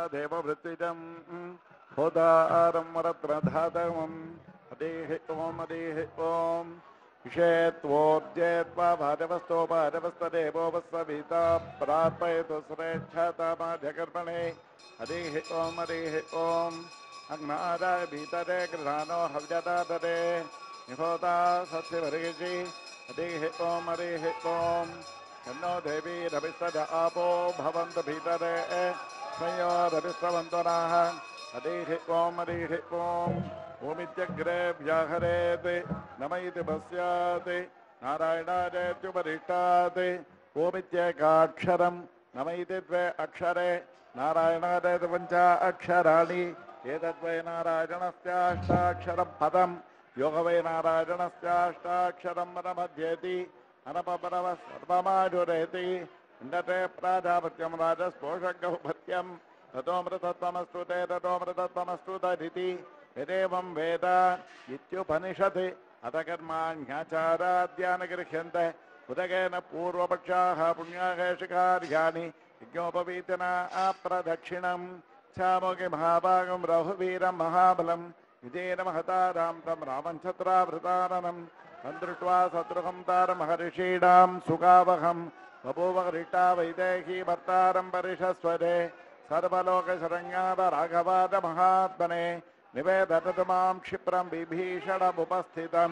देववृत्तिजं होतारं रत्नधातमं हदेः ॐ विषेत्वोद्येत्वा भाजवस्तो भाजवस्तदेवो वत्सविता प्रार्पयतु सुरेच्छातामाध्यकर्मणे हरिः ॐ अग्नाराय भीतरे गृहाणो हव्यदादरे निहोता सत्यवर्गिषि हरिः ॐ कन्नो देवी रविस्तद आपो भवन्तु भीतरे संयोरविस्रवन्तु नः हरिः ॐ ओमित्यग्रे व्याहरेत् नम इति पश्यात् नारायणादेत्युपरिष्टात् ओमित्येकाक्षरं नम इति द्वे अक्षरे नारायणादेति पञ्च अक्षराणि एतद्वै नारायणस्याष्टाक्षरं पदं योगवै नारायणस्याष्टाक्षरं पदमध्येति अनपपरवः सर्वमाजुरेति इन्दते प्राजापत्यं राजस्पोषगौपत्यं ततोऽमृतत्वमस्तु ते ततोऽमृतत्वमस्तु तदिति यदेवं वेद इत्युपनिषत् अथ कर्माण्याचाराद्यानि गृह्यन्ते उदकेन पूर्वपक्षाः पुण्याकेशिकार्याणि यज्ञोपवीतना अप्रदक्षिणं छामोगे महाभागं रघुवीरं महाबलं विजयेन महतारां तं रामञ्छत्रावृताननं तन्दृष्ट्वा शत्रुघं तारमहर्षीणां सुगावहं बभूवहृष्टा वैदेही भर्तारं परिषस्वरे सर्वलोकशरण्याद राघवाद महात्मने निवेदतु मां क्षिप्रं विभीषणमुपस्थितं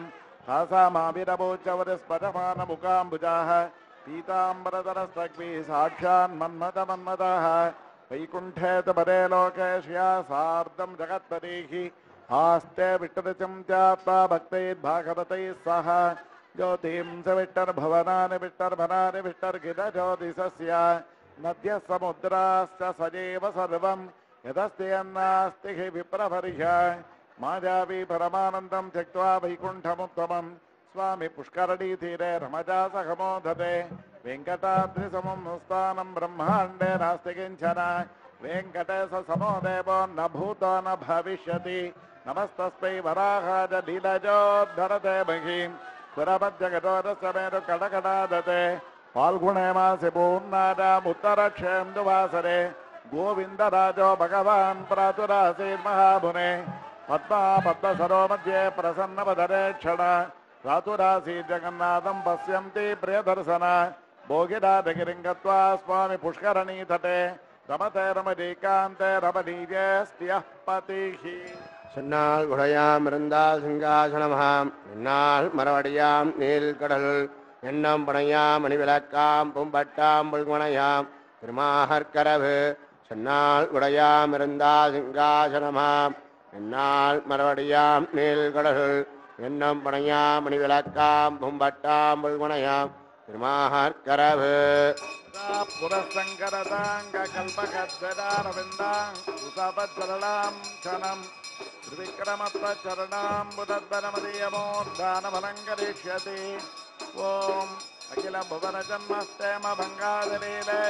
हासामाभिरवोच्चवरस्पदमानमुकाम्बुजाः पीताम्बरधरस्रग्भिः साक्षान्मन्मथमन्मथः वैकुण्ठे तु परे लोके श्रिया सार्धं जगत्पतिः आस्ते विष्टुरुचिं ध्यात्वा भक्तैर्भागवतैः सह ज्योतिंस विष्टर्भवनानि विष्टर्भनानि विष्टर्गिरज्योतिषस्य नद्यः समुद्राश्च सजेव सर्वं यदस्ति अन्नास्ति हि विप्रभर्य माजावि परमानन्दं त्यक्त्वा वैकुण्ठमुत्तमं स्वामी पुष्करणीतीरे रमजा सखमोदते वेङ्कटाद्रिसमं स्थानं ब्रह्माण्डे नास्ति किञ्चन वेङ्कटेशसमो देवो न भूतो न भविष्यति नमस्तस्मै वराहाय लीलजोद्धरते महीं सुरमध्यगतोरसमेरु कडकडादते फाल्गुणे मासि पूर्णादामुत्तरक्षेन्दुवासरे गोविंदराजो भगवान् प्रातुरासीर्महामुने पद्मा पद्मसरो मध्ये प्रसन्नवदने क्षण प्रातुरासीत् जगन्नाथं पश्यन्ति प्रियदर्शन भोगिराजगिरिं गत्वा स्वामी पुष्करणीतटे रमते रमणीकान्ते रमणीयस्त्यः पतिः सन्नाल गुडयाम रंदाल सिंहासनमहाम निन्नाल मरवडियाम नीलकடல் எண்ணம் பணையாம் மணிவிளக்காம் பூம்பட்டாம் புல்குணையாம் திருமாகர்கரவு சன்னால் உடையாம் இருந்தால் சிங்காசனமாம் என்னால் மரவடியாம் நீல்கடல் எண்ணம் பணையாம் மணிவிளக்காம் பூம்பட்டாம் புல்குணையாம் திருமாகர்கரவு புரசங்கரதாங்க கல்பகத்வதாரவிந்தாங் உசபத்சரளாம் சனம் त्रिविक्रमत्वचरणाम् बुधद्वनमदीयमोर्धानफलङ्करिष्यति ॐ अखिल भुवनजन्मस्तेम भङ्गादलीले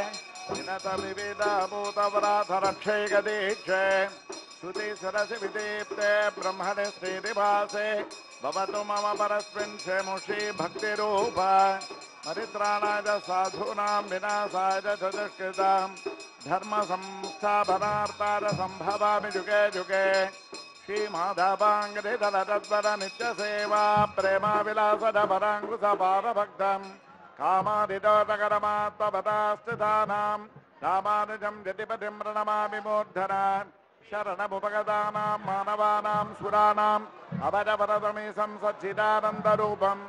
विनतविविधभूतवराधरक्षैकदीक्षे श्रुतिसरसि विदीप्ते ब्रह्मणे श्रीनिवासे भवतु मम परस्मिन् शेमुषी भक्तिरूप परित्राणाय साधूनां विनाशाय च दुष्कृतां धर्मसंस्थापनार्थाय सम्भवामि जुगे जुगे श्रीमाधवाङ्घ्रिधरतद्वर नित्यसेवा प्रेमाविलासधपराङ्कुशपारभक्तं कामादिदोषकरमात्मपदास्थितानां रामानुजं जतिपतिं प्रणमामि मूर्धना शरणमुपगतानां मानवानां सुराणाम् अभजवरदमीशं सच्चिदानन्दरूपं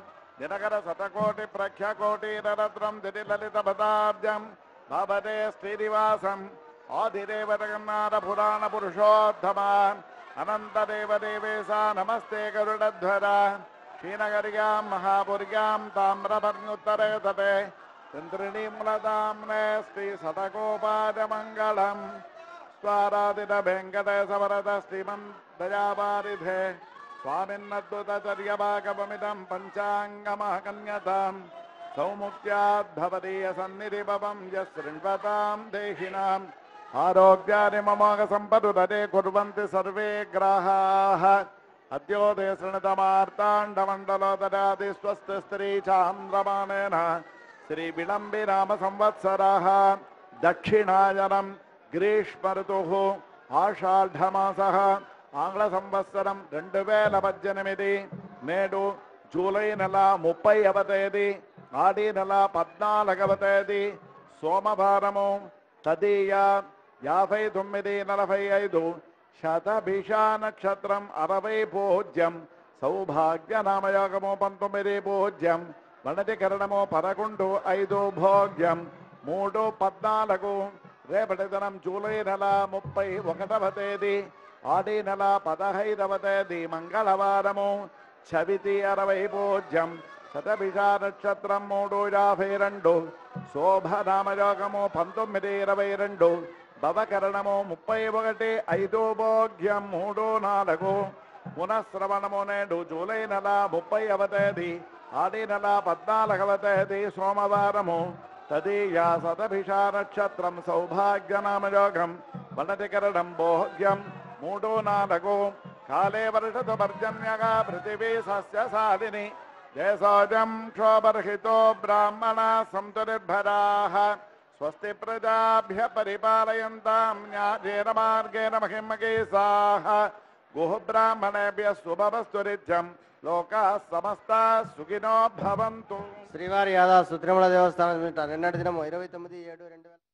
दिनकरशतकोटिप्रख्यकोटिररत्नं दितिललितपदाब्जं भवते श्रीनिवासम् आदिदेवजगन्नाथपुराणपुरुषोत्तमा अनन्तदेवदेवेशा नमस्ते गरुडध्वर श्रीनगर्यां महापुर्यां ताम्रपर्णोत्तरे तटे चन्द्रिणीमूलधाम्ने श्रीशतकोपादमङ्गलम् स्वाराधित वेङ्कटेशवरद श्रीमन्दयावारिधे स्वामिन्नद्भुतचर्यभागवमिदं पञ्चाङ्गमहकन्यतां सौमुख्याद्भवदीयसन्निधिभवं यशृण्वतां देहिनाम् आरोग्यानि ममोघसम्पदुदते कुर्वन्ति सर्वे ग्राहाः अद्योदय शृणुतमार्ताण्डमण्डलो ददाति स्वस्तिस्त्री चान्द्रमाणेन श्रीविलम्बि नाम संवत्सराः दक्षिणायनं గ్రీష్మ ఋతుః ఆషాఢమాసః ఆంగ్ల సంవత్సరం 2018 నేడు జూలై నెల 30వ తేదీ ఆది నెల 14వ తేదీ సోమవారము తదీయ 59:45 శతభిష నక్షత్రం 60 పూజ్యం సౌభాగ్య నామయోగము 19 పూజ్యం వనతికరణము 11:05 భోగ్యం 3:14 రేపటి దినం జూలై నెల 31వ తేదీ ఆది నెల 15వ తేదీ మంగళవారము చవితి 60 పూజ్యం శతభిష నక్షత్రం 3:52 శోభనామయోగము 19:22 భవకరణము 31:05 భోగ్యం 3:04 పునఃశ్రవణము నేడు జూలై నెల 30వ తేదీ ఆది నెల 14వ తేదీ సోమవారము తదీయ శతభిష నక్షత్రం సౌభాగ్య నామయోగం వనతికరణం భోగ్యం 3:04 కాలే వర్షతు పర్జన్యగా పృథివీ సస్యశాలిని దేశోజం క్షోభర్హితో బ్రాహ్మణ సంతు నిర్భరాః స్వస్తి ప్రజాభ్య పరిపాలయంతాం న్యాయేన మార్గేణ మహిమగీసాః గుహ బ్రాహ్మణేభ్యః శుభమస్తు నిత్యం లోకాః సమస్తాః సుఖినో భవంతు. శ్రీవారి యాదాస్తు తిరుమల దేవస్థానం నిన్నటి దినం 29/7/2000